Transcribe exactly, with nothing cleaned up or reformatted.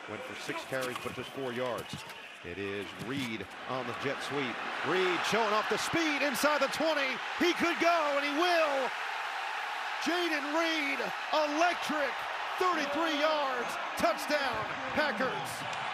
Went for six carries, but just four yards. It is Reed on the jet sweep. Reed showing off the speed inside the twenty. He could go, and he will. Jayden Reed, electric, thirty-three yards, touchdown, Packers.